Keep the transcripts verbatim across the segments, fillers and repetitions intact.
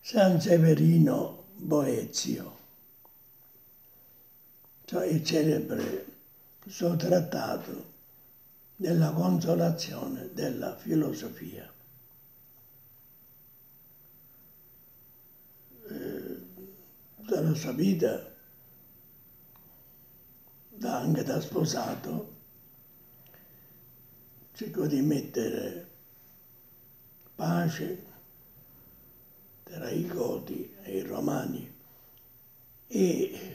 San Severino Boezio, cioè il celebre suo trattato della consolazione della filosofia. Eh, dalla sua vita, da, anche da sposato, cercò di mettere pace tra i Goti e i Romani e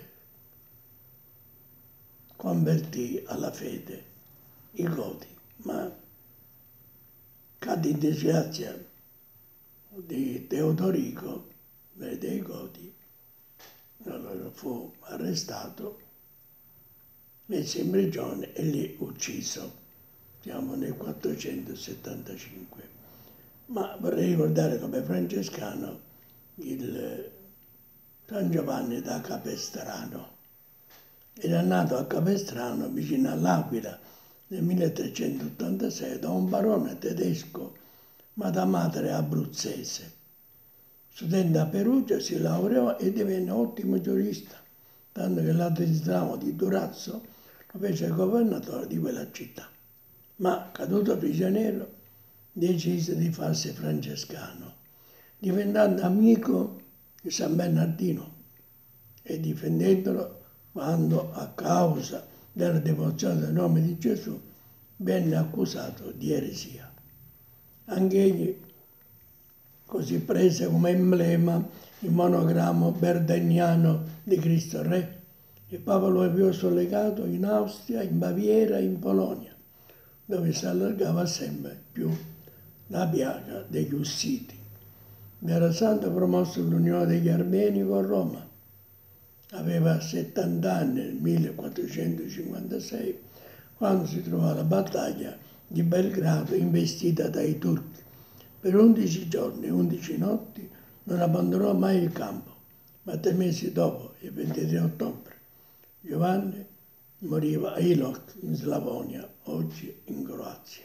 convertì alla fede i Goti, ma cadde in disgrazia di Teodorico, re dei Goti, allora fu arrestato, messo in prigione e lì ucciso. Siamo nel quattrocentosettantacinque. Ma vorrei ricordare come francescano il San Giovanni da Capestrano. Era nato a Capestrano, vicino all'Aquila, nel milletrecentottantasei, da un barone tedesco, ma da madre abruzzese. Studente a Perugia, si laureò e divenne ottimo giurista, tanto che l'addestravo di Durazzo lo fece governatore di quella città. Ma, caduto prigioniero, decise di farsi francescano, diventando amico di San Bernardino e difendendolo quando, a causa della devozione del nome di Gesù, venne accusato di eresia. Anche egli così prese come emblema il monogrammo berdeniano di Cristo Re. Il Papa lo aveva sollegato in Austria, in Baviera e in Polonia, dove si allargava sempre più la piaga degli ussiti. Era santo promosso l'unione degli armeni con Roma. Aveva settanta anni nel millequattrocentocinquantasei, quando si trovò alla battaglia di Belgrado investita dai turchi. Per undici giorni e undici notti non abbandonò mai il campo, ma tre mesi dopo, il ventitré ottobre, Giovanni moriva a Ilok, in Slavonia, oggi in Croazia.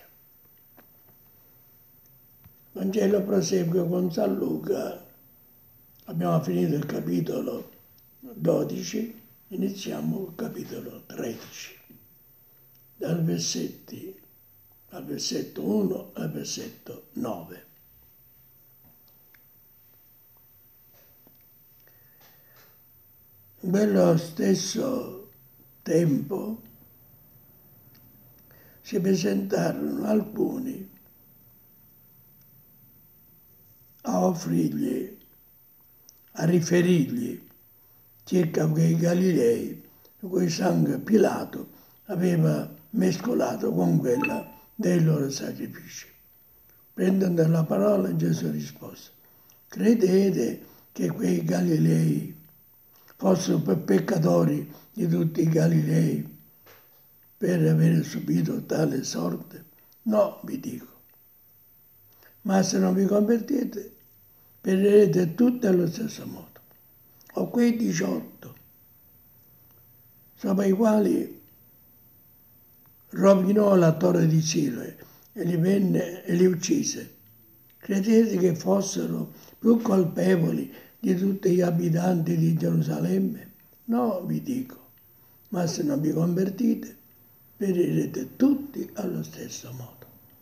Il Vangelo prosegue con San Luca. Abbiamo finito il capitolo dodici, iniziamo il capitolo tredici, dal, versetti, dal versetto uno al versetto nove. In quello stesso tempo si presentarono alcuni a offrirgli, a riferirgli circa quei Galilei in cui sangue Pilato aveva mescolato con quella dei loro sacrifici. Prendendo la parola, Gesù rispose: credete che quei Galilei fossero per peccatori di tutti i Galilei per aver subito tale sorte? No, vi dico. Ma se non vi convertite, perirete tutti allo stesso modo. O quei diciotto, sopra i quali rovinò la torre di Siloe e li venne e li uccise. Credete che fossero più colpevoli di tutti gli abitanti di Gerusalemme? No, vi dico, ma se non vi convertite, perirete tutti allo stesso modo.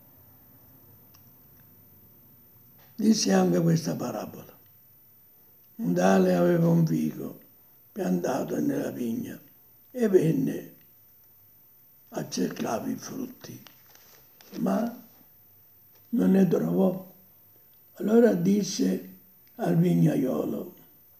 Disse anche questa parabola. Un tale aveva un fico piantato nella vigna e venne a cercare i frutti, ma non ne trovò. Allora disse al vignaiolo: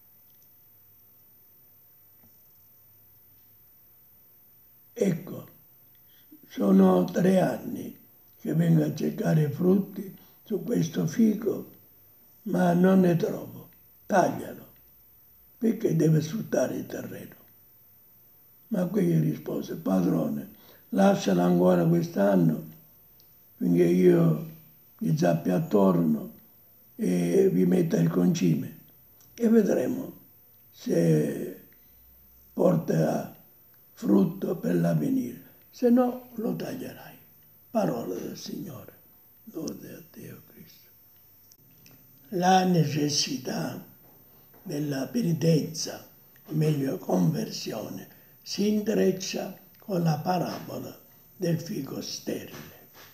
ecco, sono tre anni che vengo a cercare frutti su questo fico, ma non ne trovo. Taglialo, perché deve sfruttare il terreno. Ma quegli rispose: padrone, lasciala ancora quest'anno finché io gli zappi attorno e vi metta il concime e vedremo se porterà frutto per l'avvenire, se no lo taglierai. Parola del Signore. Lode a Dio Cristo. La necessità della penitenza, o meglio conversione, si intreccia con la parabola del fico sterile.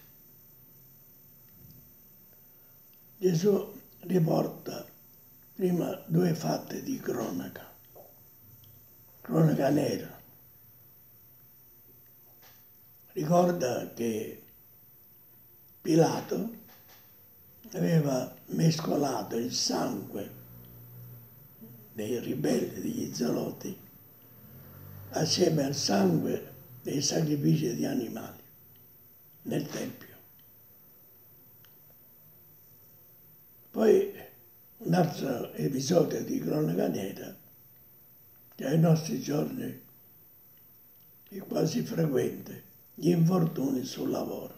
Gesù riporta prima due fatti di cronaca, cronaca nera. Ricorda che Pilato aveva mescolato il sangue dei ribelli, degli zeloti, assieme al sangue dei sacrifici di animali nel Tempio. Poi un altro episodio di cronaca nera, che ai nostri giorni è quasi frequente, gli infortuni sul lavoro.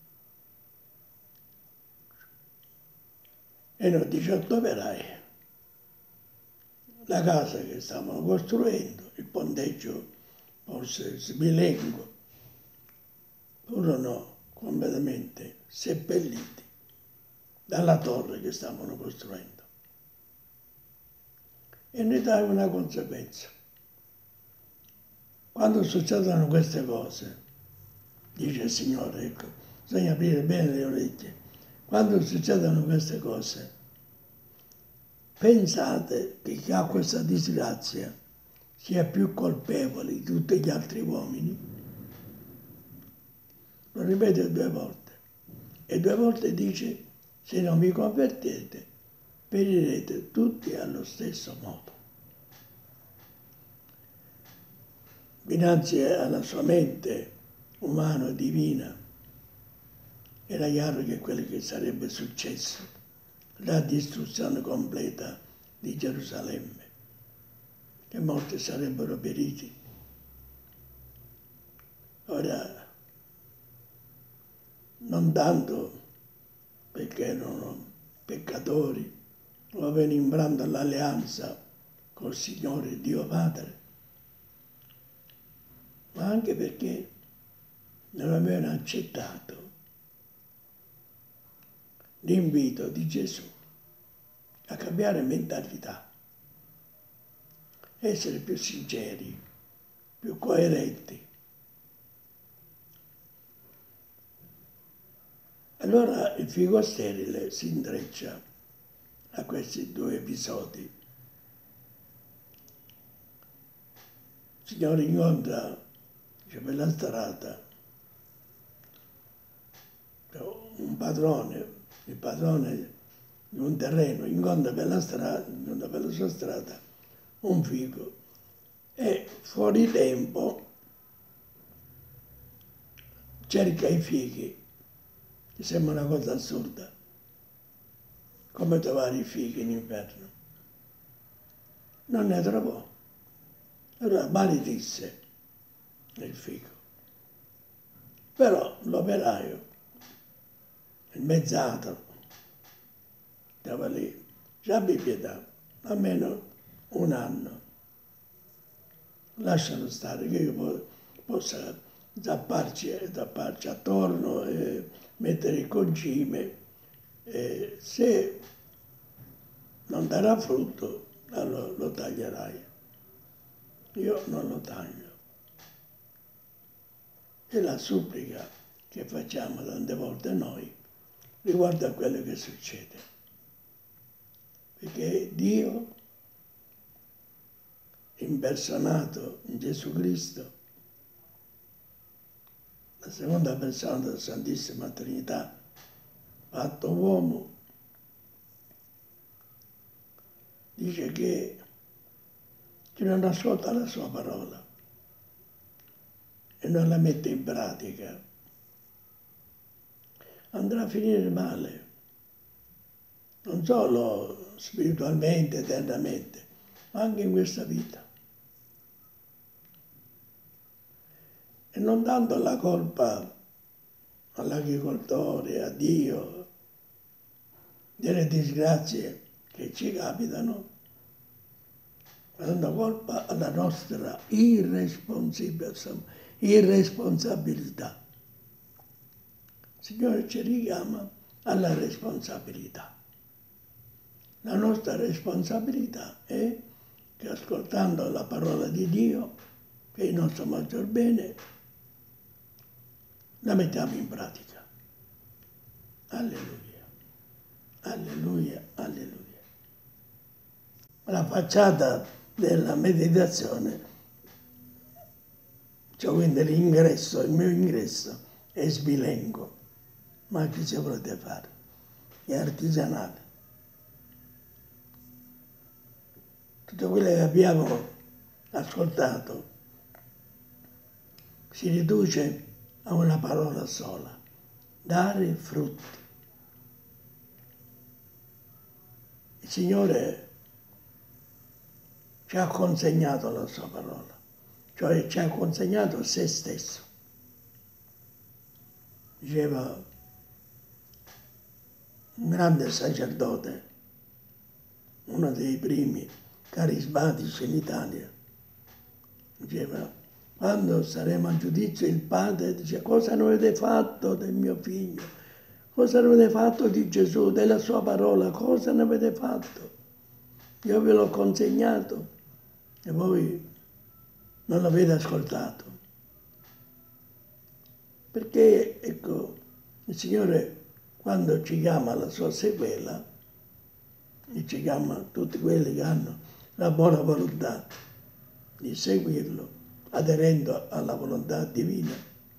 Erano diciotto operai, la casa che stavano costruendo, il ponteggio forse sbilenco, furono completamente seppelliti dalla torre che stavano costruendo. E ne dà una conseguenza. Quando succedono queste cose, dice il Signore, ecco, bisogna aprire bene le orecchie. Quando succedono queste cose, pensate che chi ha questa disgrazia sia più colpevole di tutti gli altri uomini? Lo ripete due volte. E due volte dice, se non vi convertite, perirete tutti allo stesso modo. Dinanzi alla sua mente umana, divina, era chiaro che quello che sarebbe successo, la distruzione completa di Gerusalemme, che molti sarebbero periti. Ora, non tanto perché erano peccatori o avevano infranto l'alleanza col Signore Dio Padre, ma anche perché non avevano accettato l'invito di Gesù a cambiare mentalità, essere più sinceri, più coerenti. Allora il fico sterile si intreccia a questi due episodi. Il Signore incontra, dice, per la strada un padrone, il padrone di un terreno, incontra per la strada, incontra per la sua strada un fico e fuori tempo cerca i fichi. Mi sembra una cosa assurda. Come trovare i fichi in inverno? Non ne trovò. Allora maledisse il fico. Però l'operaio, il mezzato, stava lì, già abbi pietà, almeno un anno. Lascialo stare, che io possa zapparci, zapparci attorno e mettere il concime. E se non darà frutto, allora lo taglierai. Io non lo taglio. E la supplica che facciamo tante volte noi riguardo a quello che succede. Perché Dio, impersonato in Gesù Cristo, la seconda persona della Santissima Trinità, fatto uomo, dice che chi non ascolta la sua parola e non la mette in pratica andrà a finire male, non solo spiritualmente, eternamente, ma anche in questa vita. E non dando la colpa all'agricoltore, a Dio, delle disgrazie che ci capitano, ma dando colpa alla nostra irresponsabilità. Il Signore ci richiama alla responsabilità. La nostra responsabilità è che ascoltando la parola di Dio, che è il nostro maggior bene, la mettiamo in pratica. Alleluia, alleluia, alleluia. La facciata della meditazione, cioè quindi l'ingresso, il mio ingresso è sbilenco, ma che ci volete fare? È artigianale. Tutto quello che abbiamo ascoltato si riduce a una parola sola: dare frutti. Il Signore ci ha consegnato la sua parola, cioè ci ha consegnato se stesso. Diceva un grande sacerdote, uno dei primi carismatici in Italia, diceva: quando saremo a giudizio il padre dice: cosa non avete fatto del mio figlio? Cosa non avete fatto di Gesù, della sua parola? Cosa ne avete fatto? Io ve l'ho consegnato e voi non l'avete ascoltato. Perché, ecco, il Signore quando ci chiama alla sua sequela, e ci chiama tutti quelli che hanno la buona volontà di seguirlo, aderendo alla volontà divina,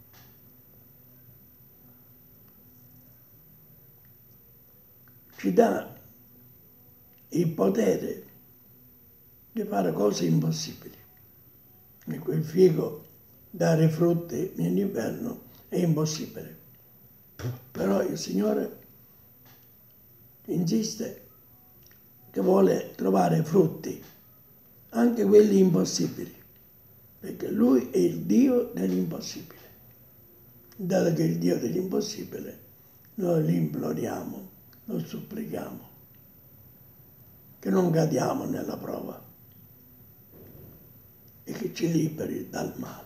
ci dà il potere di fare cose impossibili. Ecco, il fico dare frutti in inverno è impossibile. Però il Signore insiste che vuole trovare frutti, anche quelli impossibili, perché Lui è il Dio dell'impossibile. Dato che è il Dio dell'impossibile, noi li imploriamo, lo supplichiamo, che non cadiamo nella prova e che ci liberi dal male.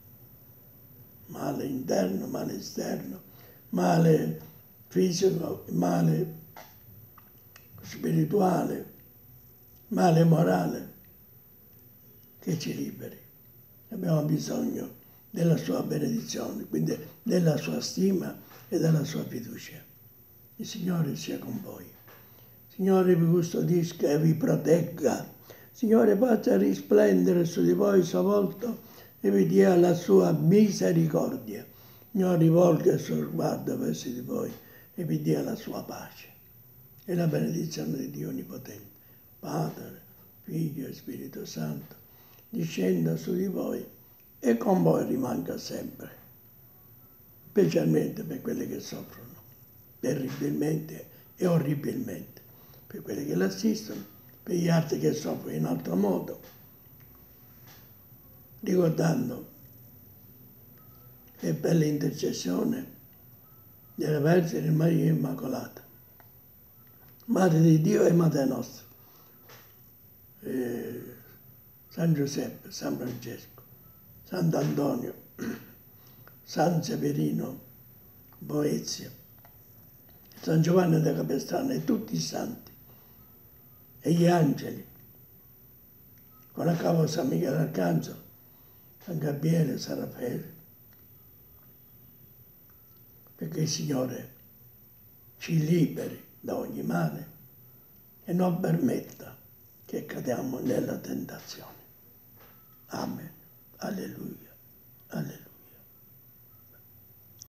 Male interno, male esterno, male fisico, male spirituale, male morale, che ci liberi. Abbiamo bisogno della sua benedizione, quindi della sua stima e della sua fiducia. Il Signore sia con voi. Signore vi custodisca e vi protegga. Signore faccia risplendere su di voi il suo volto e vi dia la sua misericordia. Signore rivolga il suo sguardo verso di voi e vi dia la sua pace. E la benedizione di Dio Onnipotente, Padre, Figlio e Spirito Santo, discenda su di voi e con voi rimanga sempre, specialmente per quelli che soffrono terribilmente e orribilmente, per quelli che l'assistono, per gli altri che soffrono in altro modo, ricordando che per l'intercessione della Vergine Maria Immacolata, Madre di Dio e Madre nostra, eh, San Giuseppe, San Francesco, Sant'Antonio, San Severino, Boezia, San Giovanni da Capestrano e tutti i santi e gli angeli, con a capo San Michele Arcangelo, San Gabriele, San Raffaele, perché il Signore ci liberi da ogni male e non permetta che cadiamo nella tentazione. Amen. Alleluia.